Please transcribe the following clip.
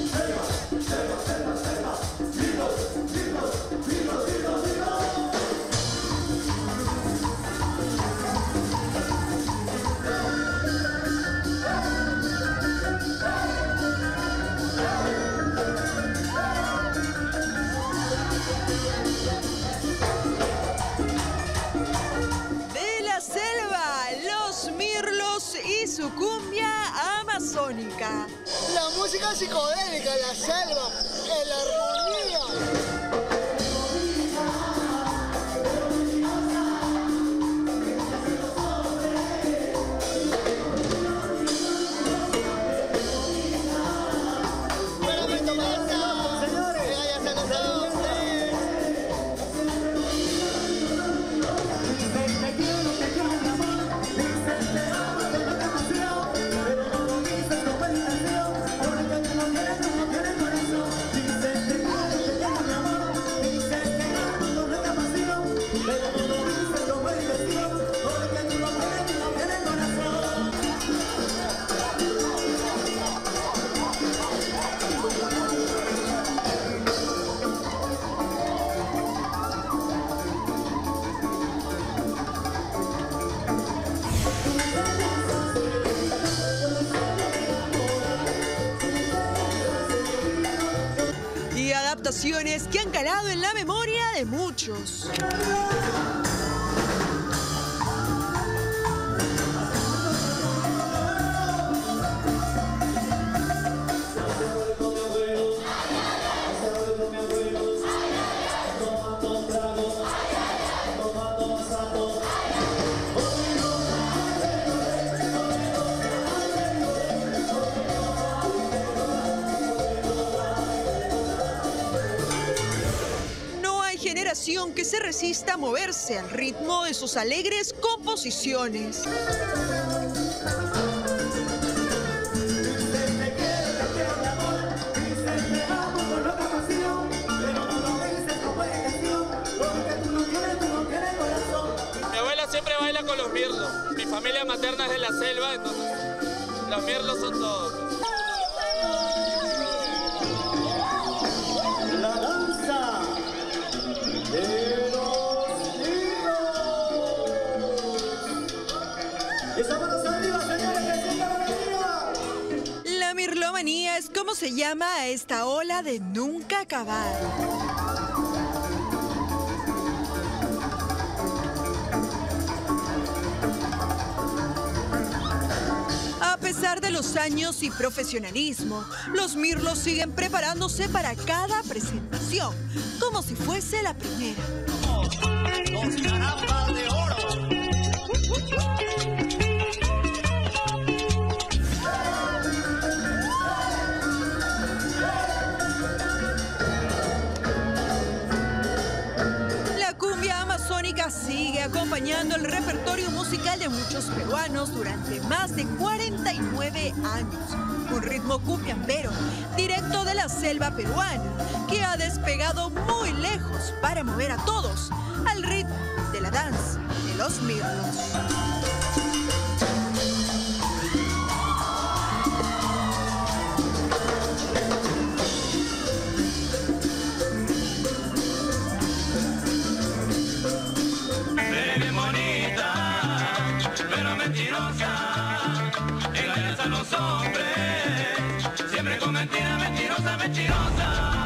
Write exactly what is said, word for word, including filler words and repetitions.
Su cumbia amazónica. La música psicodélica, la selva, en la armonía. Adaptaciones que han calado en la memoria de muchos. Generación que se resista a moverse al ritmo de sus alegres composiciones. Mi abuela siempre baila con los mirlos. Mi familia materna es de la selva, entonces los mirlos son todos. La danza de los niños. Esa manos arriba, señores, que sigan arriba. La mirlomanía es como se llama a esta ola de nunca acabar. A pesar de los años y profesionalismo, los mirlos siguen preparándose para cada presentación, como si fuese la primera. Los carambas de oro. La cumbia amazónica sigue acompañando el repertorio musical de muchos peruanos durante más de cuarenta y nueve años. Un ritmo cumbiambero, directo de la selva peruana, que ha despegado muy lejos para mover a todos al ritmo de la danza de los mirlos. Los hombres, siempre con mentira, mentirosa, mentirosa.